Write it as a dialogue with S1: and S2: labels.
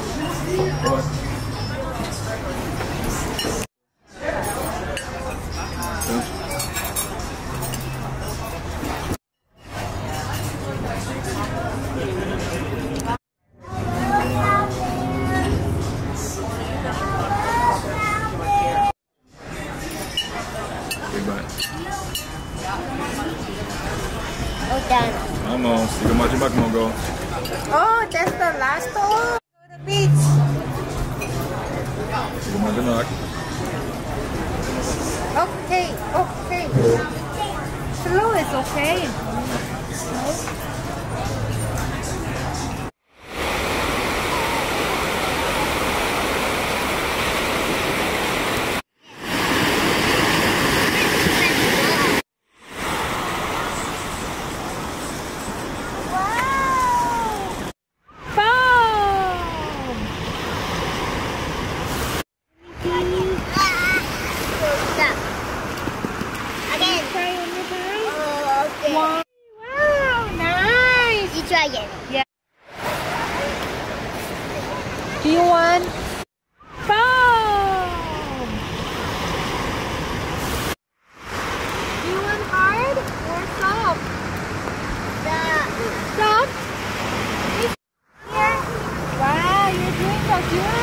S1: What? Big bite.
S2: Oh, done.
S1: Almost. Siga mais debaixo, mon go.
S2: Oh, that's the last one. Go to the beach.
S1: Siga mais debaixo.
S2: Okay, okay. Slow is okay. Wow, nice.
S3: You try it.
S2: Yeah. Do you want foam? Do you want hard or soft? Soft? Here. Wow, you're doing so good.